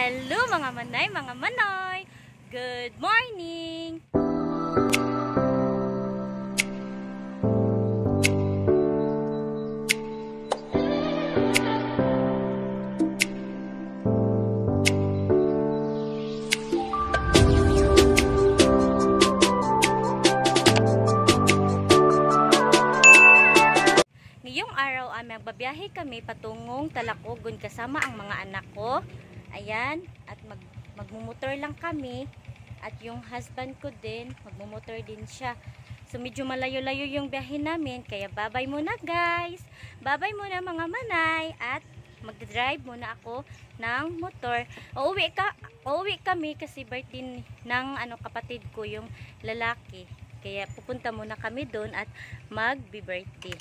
Hello mga manay, mga manoy! Good morning! Ngayong araw ay magbabiyahe kami patungong Talacogon kasama ang mga anak ko. Ayan, at magmumotor lang kami. At yung husband ko din, magmumotor din siya. So medyo malayo-layo yung biyahe namin. Kaya babay muna guys. Babay muna mga manay. At mag-drive muna ako ng motor. Uuwi kami kasi birthday ng kapatid ko, yung lalaki. Kaya pupunta muna kami doon at mag-birthday.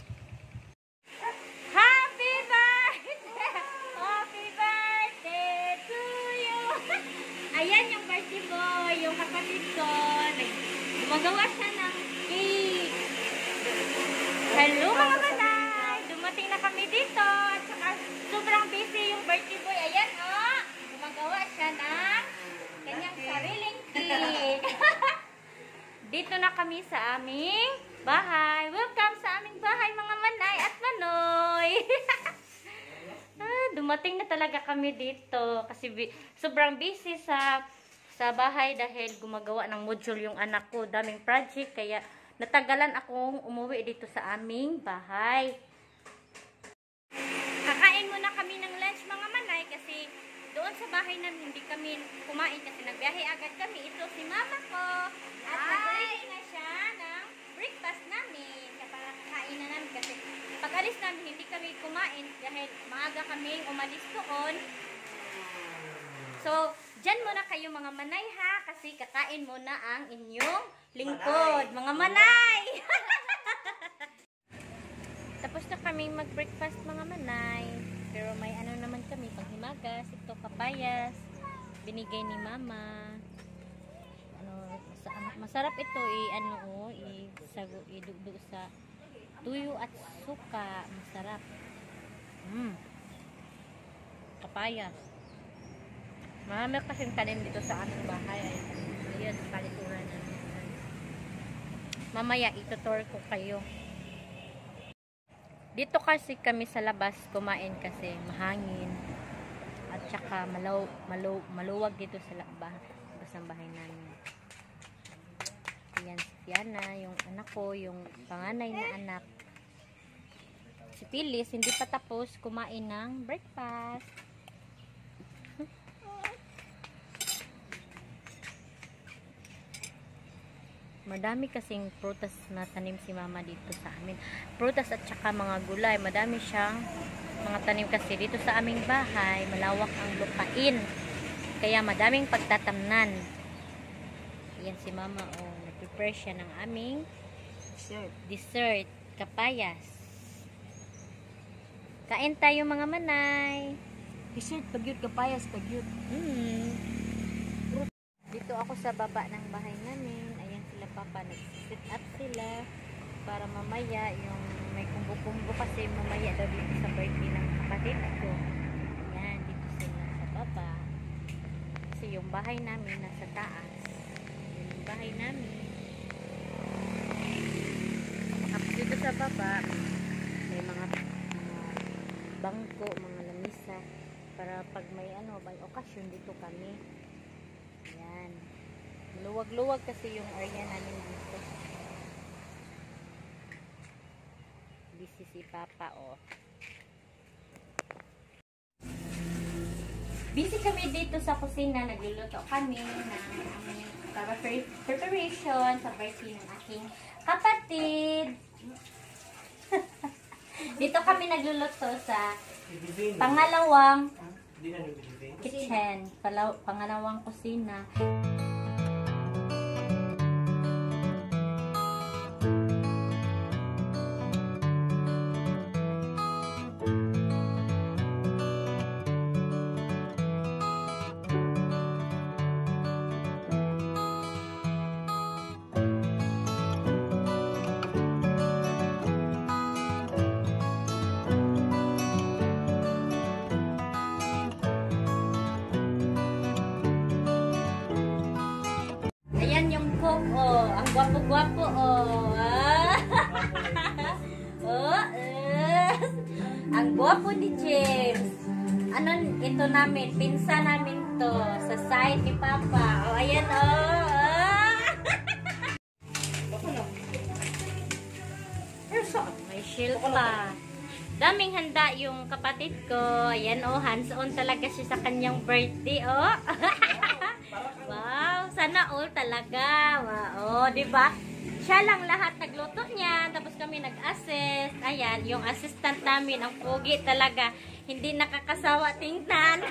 Happy birthday! Happy birthday to you! Ayan yung birthday boy, yung kapatid ko. Gumagawa siya ng cake. Hello mga manay! Dumating na kami dito. At saka sobrang busy yung birthday boy. Ayan gumagawa siya ng kanyang sariling cake. Dito na kami sa aming bahay. Welcome sa aming bahay mga manay at manoy. Dumating na talaga kami dito kasi sobrang busy sa bahay dahil gumagawa ng module yung anak ko. Daming project kaya natagalan akong umuwi dito sa aming bahay. Kakain muna kami ng lunch mga manay kasi doon sa bahay namin hindi kami kumain kasi nagbiyahe agad kami. Ito si mama ko at nag-ready na siya ng breakfast namin. Para kakain na namin kasi pag alis namin hindi kami kumain dahil maaga kami umalis doon. So, dyan muna kayo mga manay ha kasi kakain muna ang inyong lingkod. Mga manay! Tapos na kami mag-breakfast mga manay. Pero may naman kami panghimagas. Ito papayas. Binigay ni mama. Masarap ito idugdug sa tuyo at suka. Masarap. Papayas. Marami kasing tanim dito sa aming bahay. Ayan, palituran na. Mamaya itutur ko kayo. Dito kasi kami sa labas kumain kasi mahangin. At saka maluwag dito sa labas ng bahay namin. Ayan si Fiana, yung anak ko, yung panganay na anak. Si Phyllis, hindi pa tapos kumain ng breakfast. Madami kasing prutas na tanim si mama dito sa amin. Prutas at saka mga gulay. Madami siyang mga tanim kasi dito sa aming bahay. Malawak ang lupain. Kaya madaming pagtatamnan. Ayan si mama. Nag-prepare siya ng aming dessert. Kapayas. Kain tayo mga manay. Dessert, pagyut, kapayas, pagyut. Dito ako sa baba ng bahay namin. Ayan sila papa. Nag-sit up sila. Para mamaya yung may kumbo-kumbo kasi mamaya daw dito sa birthday ng kapatid ko. Ayan, dito sila sa baba. Kasi yung bahay namin nasa taas. Yung bahay namin. Tapos dito sa baba, may mga bangko, mga lamisa. Para pag may may okasyon dito kami. Ayan. Luwag-luwag kasi yung area namin dito. Busy si Papa, Busy kami dito sa kusina. Nagluluto kami ng preparation sa birthday ng aking kapatid. Dito kami nagluluto sa pangalawang kitchen. Pangalawang kusina. Gwapo-gwapo, oh. Oh, ang gwapo ni James. Ano, ito namin, pinsa namin to, sa side ni Papa. Oh, ayan, oh. May shield pa. Daming handa yung kapatid ko. Ayan, oh, hands-on talaga siya sa kanyang birthday, oh. Wow, sana all talaga. Wow, oh, diba? Siya lang lahat nagluto niya, tapos kami nag-assist. Ayan, yung assistant namin, ang pogi talaga. Hindi nakakasawa tingnan.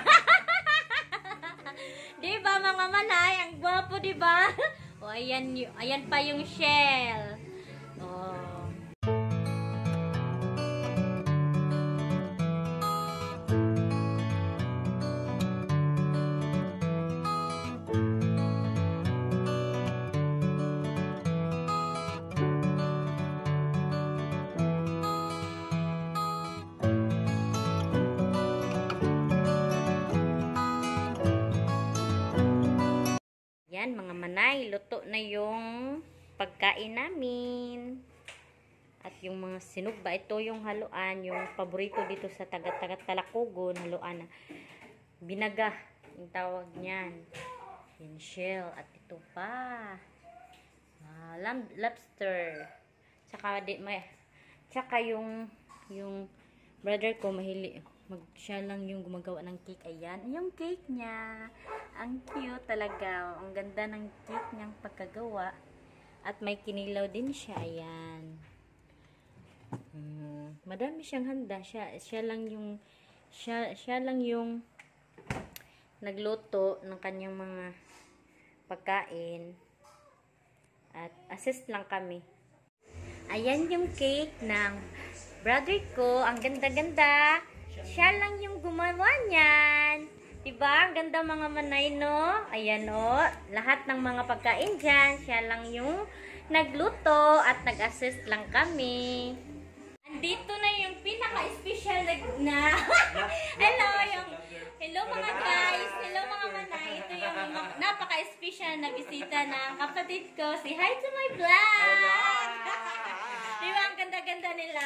Diba, mga manay? Ang gwapo, diba? O, ayan, ayan pa yung shell. Oh. Yan, mga manay, luto na yung pagkain namin. At yung mga sinugba, ito yung haluan, yung paborito dito sa taga-Talacogon, haluan na binaga, yung tawag niyan. Yung shell, at ito pa. Lobster. Tsaka yung brother ko siya lang yung gumagawa ng cake. Ayan, yung cake niya. Ang cute talaga. Ang ganda ng cake niyang pagkagawa. At may kinilaw din siya. Ayan. Madami siyang handa. Siya lang yung nagluto ng kanyang mga pagkain. At assist lang kami. Ayan yung cake ng brother ko. Ang ganda-ganda. Siya lang yung gumawa niyan. Diba? Ang ganda, mga manay, no? Ayan, no? Lahat ng mga pagkain dyan, siya lang yung nagluto at nag-assist lang kami. Andito na yung pinaka-special na hello mga guys, hello mga manay. Ito yung napaka-special na bisita ng kapatid ko. Say hi to my vlog! Diba? Ang ganda-ganda nila.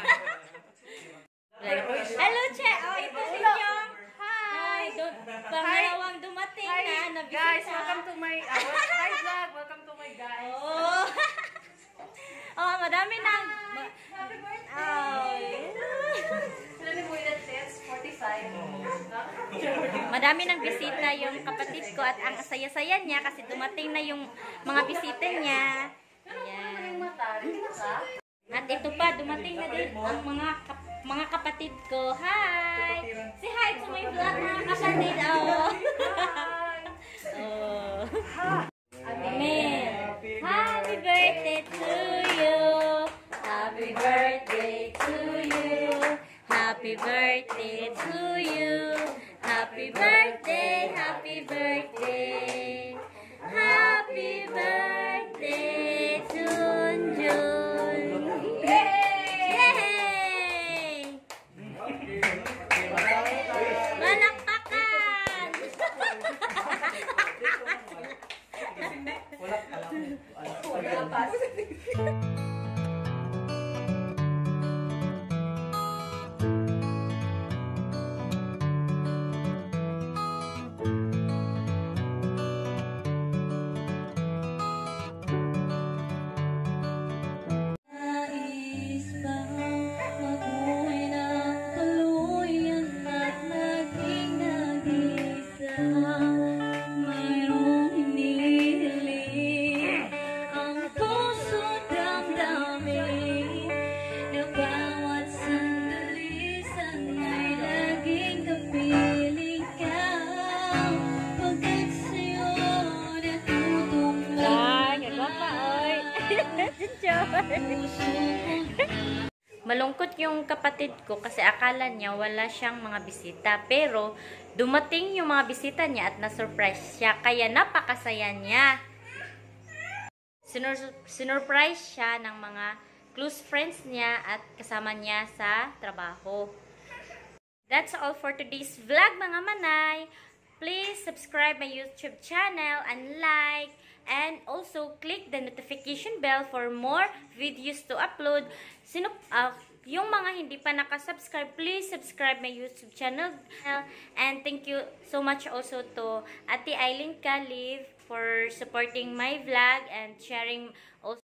Hello, Che! Oh, ito si Chong. Hi! Pangalawang dumating na bisita. Guys, welcome to my hi vlog. Welcome to my guys. Oh. Oh, madami nang Happy birthday. Oh. Ilan mo yung test? 45. Madami nang bisita yung kapatid ko at ang saya-saya niya kasi dumating na yung mga bisita niya. Ayan. At ito pa, dumating na din ang mga kapatid ko. Hi! Say hi to my vlog, mga kapatid. Oh. Oh. Amen. Happy birthday to you. Happy birthday to you. Happy birthday to you. Happy birthday, happy birthday. Happy birthday, Junjun. Yay! Malakpakan! Malungkot yung kapatid ko kasi akala niya wala siyang mga bisita. Pero dumating yung mga bisita niya at na-surprise siya. Kaya napakasaya niya. Sinurprise siya ng mga close friends niya at kasama niya sa trabaho. That's all for today's vlog, mga manay. please subscribe my YouTube channel and like, and also click the notification bell for more videos to upload. Yung mga hindi pa nakasubscribe, please subscribe my YouTube channel. And thank you so much also to Ate Eileen Calif for supporting my vlog and sharing also